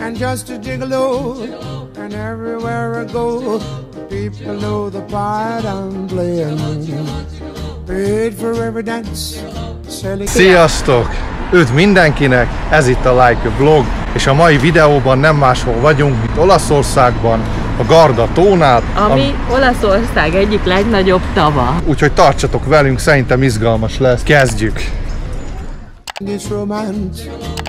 and just a gigolo, and everywhere I go, people know the part I'm playing. Paid for every dance. Sziasztok! Üdv mindenkinek! Ez itt a Like a Vlog, és a mai videóban nem máshol vagyunk, mint Olaszországban, a Garda tónál. Ami Olaszország egyik legnagyobb tava. Úgyhogy tartsatok velünk, szerintem izgalmas lesz. Kezdjük! This romance,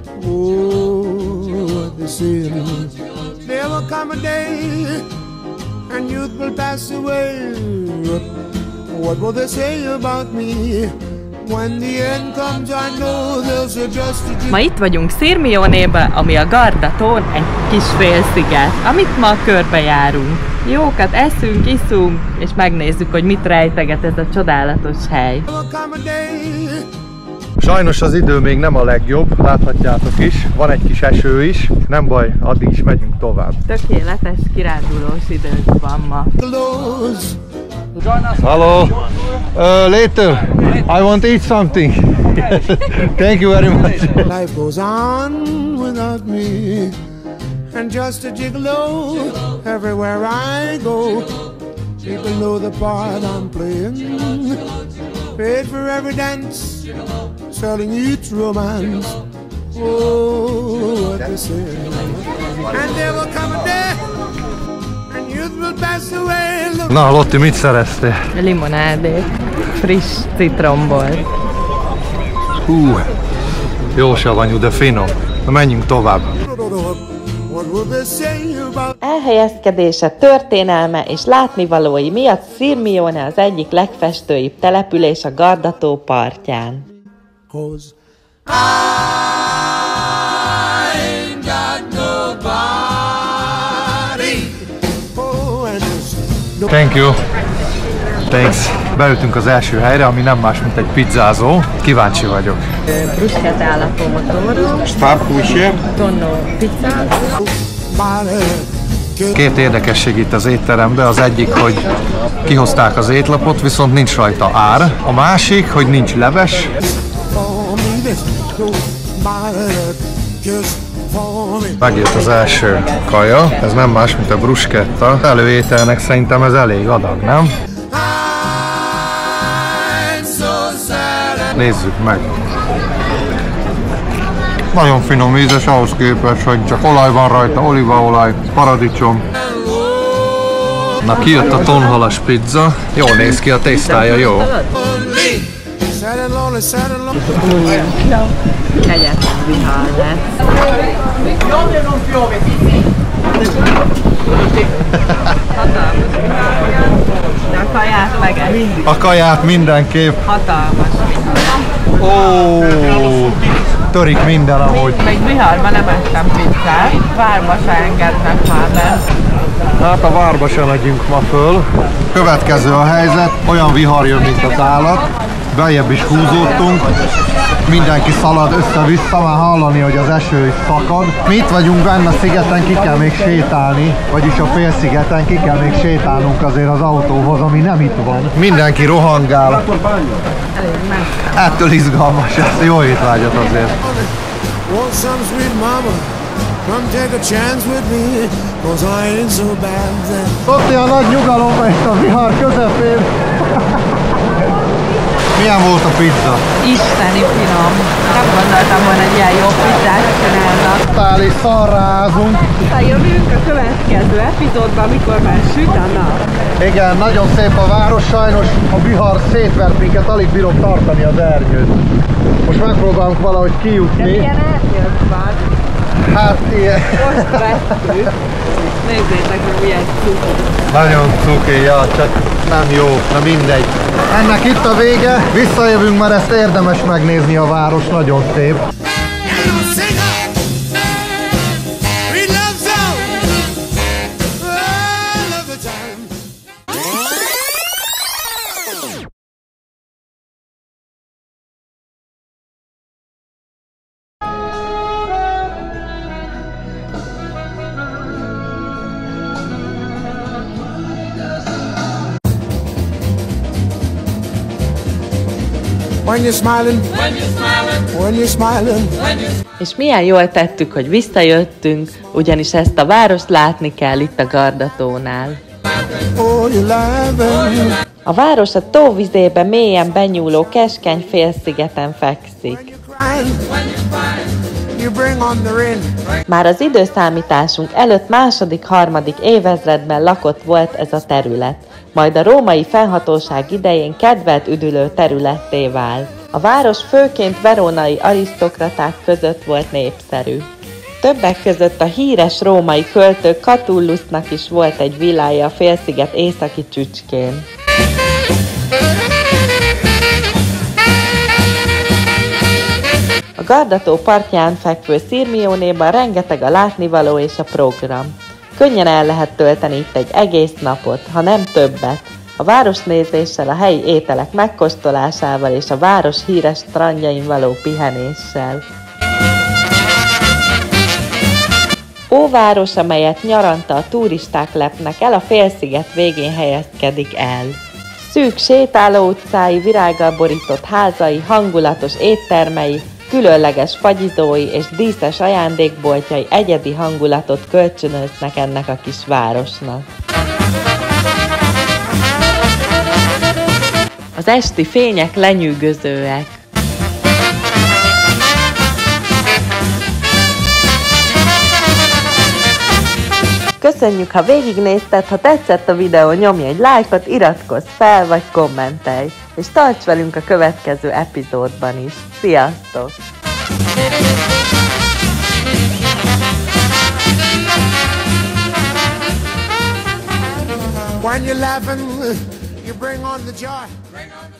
oh, the sin. There will come a day, and youth will pass away. What will they say about me? When the end comes, I know they'll suggest it. Ma itt vagyunk Sirmionébe, ami a Garda tón, egy kis félsziget, amit ma körbejárunk. Jókat eszünk, iszunk, és megnézzük, hogy mit rejteget ez a csodálatos hely. Sajnos az idő még nem a legjobb, láthatjátok is, van egy kis eső is, nem baj, addig is megyünk tovább. Tökéletes kirándulós időnk van ma. Hello, later, I want to eat something. Thank you very much. Life goes on without me, and just a gigolo everywhere I go. People know the part I'm playing. Paid for every dance, selling each romance. Oh, what they say. And there will come a day, and youth will pass away. Na, Lotti, mit szereztél? Limonádét, friss citromból. Hú, jó savanyú, de finom. Na, menjünk tovább. Elhelyezkedése, történelme és látnivalói miatt Sirmione az egyik legfestőibb település a Garda tó partján. Thank you. Thanks. Beültünk az első helyre, ami nem más, mint egy pizzázó. Kíváncsi vagyok. Bruschetta alla pomodoro, tonno pizza. Két érdekesség itt az étteremben. Az egyik, hogy kihozták az étlapot, viszont nincs rajta ár. A másik, hogy nincs leves. Megjött az első kaja, ez nem más, mint a bruschetta. Előételnek szerintem ez elég adag, nem? Nézzük meg! Nagyon finom ízes ahhoz képest, hogy csak olaj van rajta, olívaolaj, paradicsom. Na, kijött a tonhalas pizza. Jól néz ki, a tésztája jó. Kegyetlen vihar lesz. De a kaját megeszik. A kaját mindenképp. Hatalmas vihar. Ó, törik minden, ahogy. Még viharban nem ettem pizzát. Várba se engednek már be. Hát a várba se megyünk ma föl. Következő a helyzet, olyan vihar jön, mint az állat. Beljebb is húzódtunk. Mindenki szalad össze-vissza, már hallani, hogy az eső is szakad. Mi itt vagyunk benne a szigeten, ki kell még sétálni, vagyis a félszigeten ki kell még sétálnunk azért az autóhoz, ami nem itt van. Mindenki rohangál. Ettől izgalmas, ez jó étvágyat azért. Ott ilyen nagy nyugalomban itt a vihar közepén. Milyen volt a pizza? Isteni finom. Nem gondoltam volna, hogy ilyen jó pizzát csinálnak. Tál és szarrázunk. Jövünk a következő epizódban, amikor már süt a nap. Igen, nagyon szép a város, sajnos a vihar szétvert minket, alig bírom tartani az ernyőt. Most megpróbálunk valahogy kijutni. De milyen ernyőt van? Hát ilyen. Most vettük. Nézzétek, hogy milyen cuki. Nagyon cuki, ja, csak nem jó, na mindegy. Ennek itt a vége, visszajövünk, mert ezt érdemes megnézni, a város nagyon szép. When you're smiling, when you're smiling. És milyen jól tettük, hogy visszajöttünk, ugyanis ezt a várost látni kell itt a Gardatónál. Oh, you're laughing. A város a tóvizébe mélyen benyúló keskeny félszigeten fekszik. You bring on the rain. Már az időszámításunk előtt második-harmadik évezredben lakott volt ez a terület, majd a római fennhatóság idején kedvelt üdülő területté vált. A város főként verónai arisztokraták között volt népszerű. Többek között a híres római költő Catullusnak is volt egy villája a félsziget északi csücskén. A Gardató partján fekvő Sirmionéban rengeteg a látnivaló és a program. Könnyen el lehet tölteni itt egy egész napot, ha nem többet, a városnézéssel, a helyi ételek megkóstolásával és a város híres strandjain való pihenéssel. Óváros, amelyet nyaranta a turisták lepnek el, a félsziget végén helyezkedik el. Szűk sétáló utcái, virággal borított házai, hangulatos éttermei, különleges fagyizói és díszes ajándékboltjai egyedi hangulatot kölcsönöznek ennek a kis városnak. Az esti fények lenyűgözőek. Köszönjük, ha végignézted, ha tetszett a videó, nyomj egy lájkot, iratkozz fel vagy kommentelj, és tarts velünk a következő epizódban is. Sziasztok! When you're laughing, you bring on the joy.